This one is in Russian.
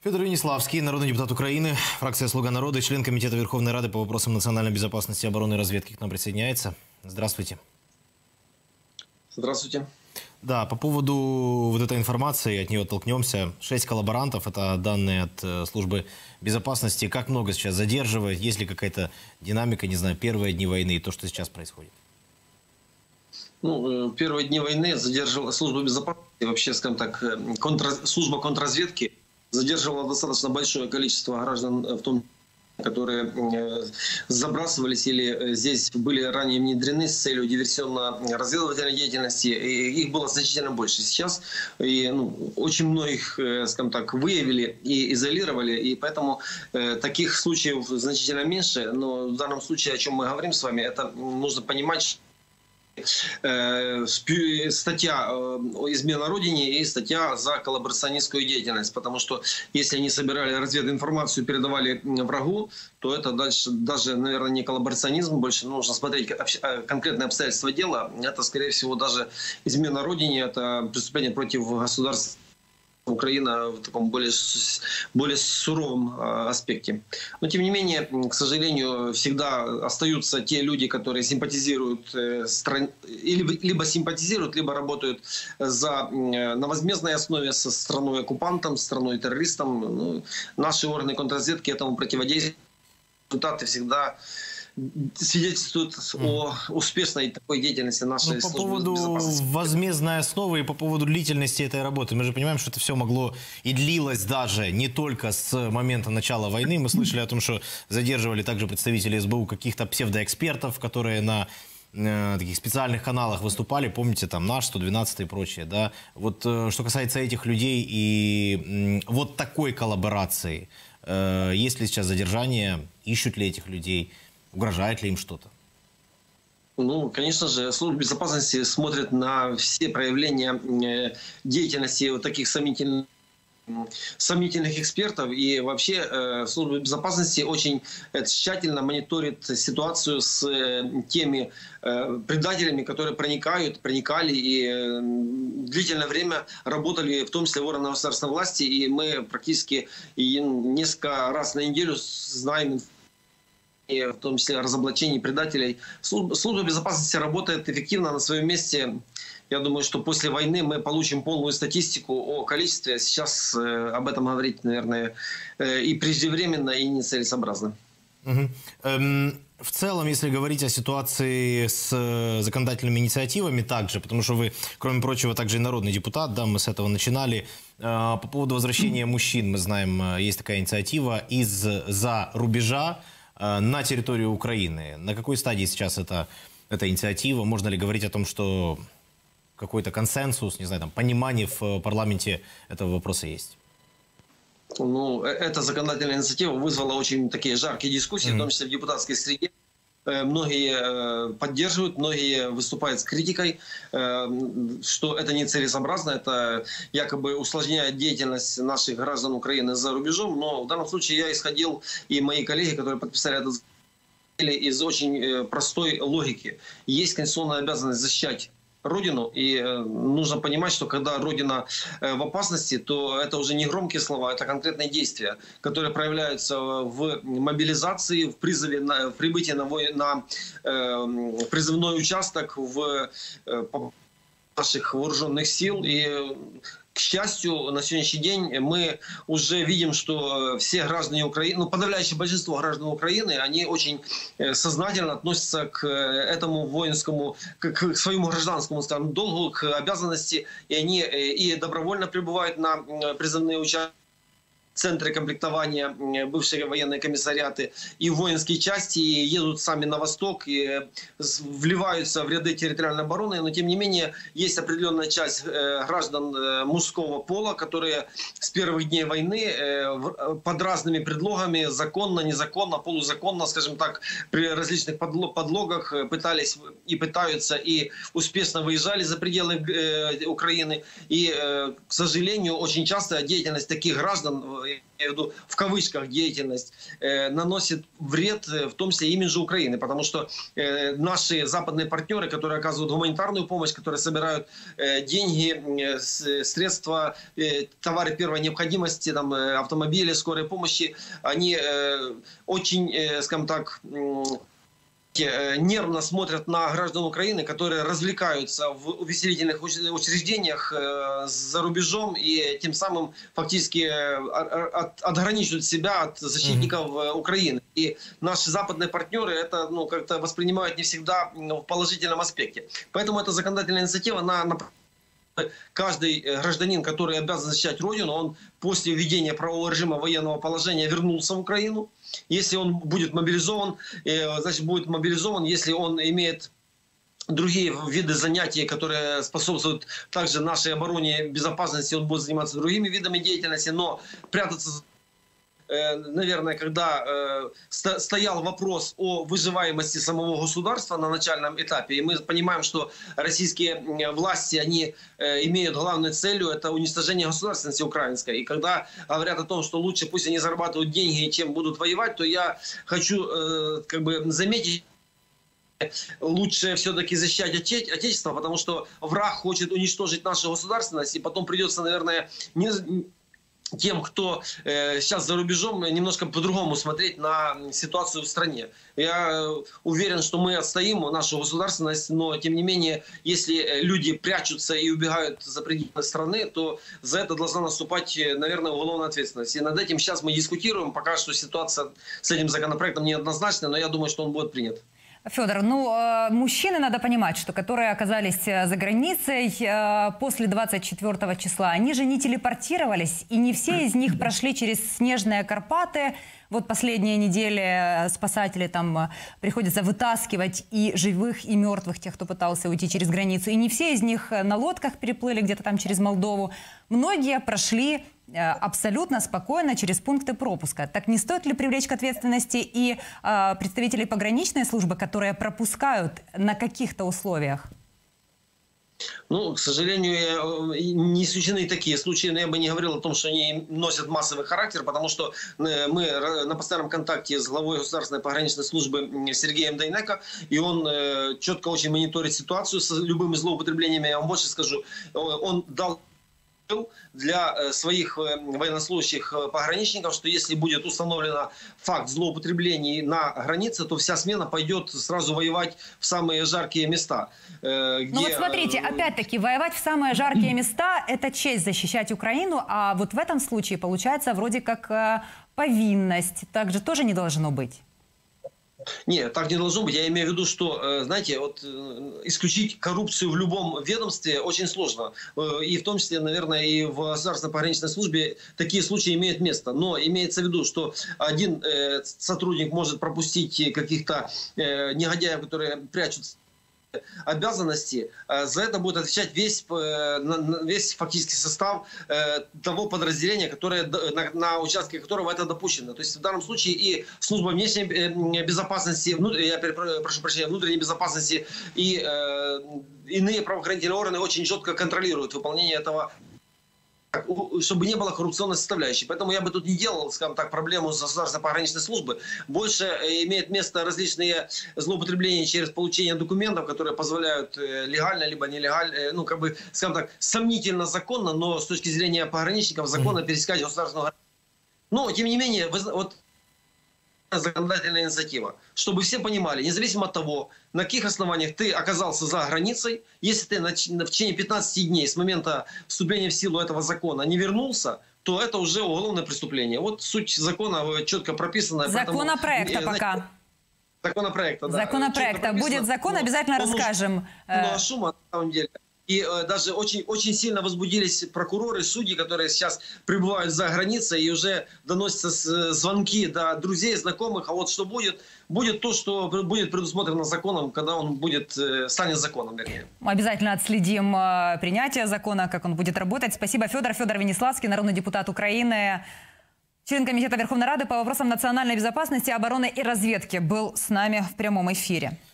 Петр Венеславский, народный депутат Украины, фракция «Слуга народа», член Комитета Верховной Рады по вопросам национальной безопасности, обороны и разведки к нам присоединяется. Здравствуйте. Здравствуйте. Да, по поводу вот этой информации, от нее оттолкнемся. 6 коллаборантов, это данные от службы безопасности. Как много сейчас задерживает? Есть ли какая-то динамика, не знаю, первые дни войны и то, что сейчас происходит? Ну, первые дни войны задерживала служба безопасности, вообще, скажем так, служба контрразведки задерживала достаточно большое количество граждан, в том которые забрасывались или здесь были ранее внедрены с целью диверсионно-разведывательной деятельности. И их было значительно больше. Сейчас очень многих, скажем так, выявили и изолировали, и поэтому таких случаев значительно меньше. Но в данном случае, о чем мы говорим с вами, это нужно понимать, статья «Измена Родине» и статья за коллаборационистскую деятельность. Потому что если они собирали развединформацию и передавали врагу, то это дальше даже, наверное, не коллаборационизм, больше нужно смотреть конкретные обстоятельства дела. Это, скорее всего, даже измена Родине, это преступление против государства. Украина в таком более суровом аспекте. Но, тем не менее, к сожалению, всегда остаются те люди, которые симпатизируют либо симпатизируют, либо работают на возмездной основе со страной-оккупантом, страной-террористом. Ну, наши органы контрразведки этому противодействуют. Результаты всегда свидетельствует о успешной такой деятельности нашей службы безопасности. По поводу возмездной основы и по поводу длительности этой работы. Мы же понимаем, что это все могло и длилось даже не только с момента начала войны. Мы слышали о том, что задерживали также представителей СБУ каких-то псевдоэкспертов, которые на таких специальных каналах выступали. Помните, там наш 112 и прочее. Да? Вот что касается этих людей и вот такой коллаборации. Есть ли сейчас задержание? Ищут ли этих людей? Угрожает ли им что-то? Ну, конечно же, служба безопасности смотрит на все проявления деятельности вот таких сомнительных экспертов. И вообще служба безопасности очень тщательно мониторит ситуацию с теми предателями, которые проникали и длительное время работали, в том числе в органах государственной власти. И мы практически несколько раз на неделю знаем, и в том числе разоблачений предателей. Служба безопасности работает эффективно на своем месте. Я думаю, что после войны мы получим полную статистику о количестве. Сейчас об этом говорить, наверное, и преждевременно, и нецелесообразно. В целом, если говорить о ситуации с законодательными инициативами также, потому что вы, кроме прочего, также и народный депутат, да, мы с этого начинали. По поводу возвращения мужчин, мы знаем, есть такая инициатива из-за рубежа на территорию Украины. На какой стадии сейчас эта инициатива? Можно ли говорить о том, что какой-то консенсус, не знаю, там, понимание в парламенте этого вопроса есть? Ну, эта законодательная инициатива вызвала очень такие жаркие дискуссии, в том числе в депутатской среде. Многие поддерживают, многие выступают с критикой, что это нецелесообразно, это якобы усложняет деятельность наших граждан Украины за рубежом. Но в данном случае я исходил, и мои коллеги, которые подписали это, из очень простой логики. Есть конституционная обязанность защищать Родину, и нужно понимать, что когда Родина в опасности, то это уже не громкие слова, это конкретные действия, которые проявляются в мобилизации, в призыве, в прибытии на призывной участок в наших вооруженных сил. И, к счастью, на сегодняшний день мы уже видим, что все граждане Украины, подавляющее большинство граждан Украины, они очень сознательно относятся к этому воинскому, к своему гражданскому, скажем, долгу, к обязанности, и они и добровольно прибывают на призывные участки, центры комплектования, бывшие военные комиссариаты и воинские части, и едут сами на восток и вливаются в ряды территориальной обороны. Но, тем не менее, есть определенная часть граждан мужского пола, которые с первых дней войны под разными предлогами, законно, незаконно, полузаконно, скажем так, при различных подлогах пытались и пытаются, и успешно выезжали за пределы Украины. И, к сожалению, очень часто деятельность таких граждан я имею в виду в кавычках деятельность, наносит вред в том числе имиджу Украины, потому что наши западные партнеры, которые оказывают гуманитарную помощь, которые собирают деньги, средства, товары первой необходимости, там, автомобили скорой помощи, они очень, скажем так, нервно смотрят на граждан Украины, которые развлекаются в увеселительных учреждениях за рубежом и тем самым фактически отграничивают себя от защитников Украины. И наши западные партнеры это как-то воспринимают не всегда в положительном аспекте. Поэтому эта законодательная инициатива каждый гражданин, который обязан защищать Родину, он после введения правового режима военного положения вернулся в Украину. Если он будет мобилизован, значит будет мобилизован, если он имеет другие виды занятий, которые способствуют также нашей обороне и безопасности, он будет заниматься другими видами деятельности, но прятаться, наверное, когда стоял вопрос о выживаемости самого государства на начальном этапе, и мы понимаем, что российские власти, они имеют главной целью это уничтожение государственности украинской. И когда говорят о том, что лучше пусть они зарабатывают деньги, чем будут воевать, то я хочу заметить, лучше все-таки защищать Отечество, потому что враг хочет уничтожить нашу государственность, и потом придется, наверное, тем, кто сейчас за рубежом, немножко по-другому смотреть на ситуацию в стране. Я уверен, что мы отстоим нашу государственность, но тем не менее, если люди прячутся и убегают за пределы страны, то за это должна наступать, наверное, уголовная ответственность. И над этим сейчас мы дискутируем. Пока что ситуация с этим законопроектом неоднозначная, но я думаю, что он будет принят. Федор, мужчины, надо понимать, что которые оказались за границей после 24 числа, они же не телепортировались, и не все из них прошли через снежные Карпаты. Вот последние недели спасатели там приходится вытаскивать и живых, и мертвых, тех, кто пытался уйти через границу. И не все из них на лодках переплыли где-то там через Молдову. Многие прошли абсолютно спокойно через пункты пропуска. Так не стоит ли привлечь к ответственности и представителей пограничной службы, которые пропускают на каких-то условиях? Ну, к сожалению, не исключены такие случаи, но я бы не говорил о том, что они носят массовый характер, потому что мы на постоянном контакте с главой государственной пограничной службы Сергеем Дейнеко, и он четко очень мониторит ситуацию с любыми злоупотреблениями. Я вам больше скажу, он дал для своих военнослужащих пограничников, что если будет установлен факт злоупотреблений на границе, то вся смена пойдет сразу воевать в самые жаркие места. Ну вот смотрите, опять-таки, воевать в самые жаркие места – это честь защищать Украину, а вот в этом случае получается вроде как повинность. Так же тоже не должно быть. Нет, так не должно быть. Я имею в виду, что, знаете, вот исключить коррупцию в любом ведомстве очень сложно. И в том числе, наверное, и в государственной пограничной службе такие случаи имеют место. Но имеется в виду, что один сотрудник может пропустить каких-то негодяев, которые прячутся обязанности, за это будет отвечать весь фактический состав того подразделения, которое, на участке которого это допущено. То есть в данном случае и служба внешней безопасности, прошу прощения, внутренней безопасности и иные правоохранительные органы очень четко контролируют выполнение этого, чтобы не было коррупционной составляющей. Поэтому я бы тут не делал, скажем так, проблему с государственной пограничной службы. Больше имеет место различные злоупотребления через получение документов, которые позволяют легально либо нелегально, скажем так, сомнительно законно, но с точки зрения пограничников законно пересекать государственную границу. Но, тем не менее, вот законодательная инициатива, чтобы все понимали, независимо от того, на каких основаниях ты оказался за границей, если ты в течение 15 дней с момента вступления в силу этого закона не вернулся, то это уже уголовное преступление. Вот суть закона четко прописана. Законопроекта пока. Законопроекта, да. Законопроекта. Будет закон, обязательно расскажем. Ну, шума на самом деле. И даже очень, очень сильно возбудились прокуроры, судьи, которые сейчас пребывают за границей, и уже доносятся звонки до друзей, знакомых. А вот что будет? Будет то, что будет предусмотрено законом, когда он станет законом, вернее. Мы обязательно отследим принятие закона, как он будет работать. Спасибо, Федор. Федор Венеславский, народный депутат Украины, член Комитета Верховной Рады по вопросам национальной безопасности, обороны и разведки, был с нами в прямом эфире.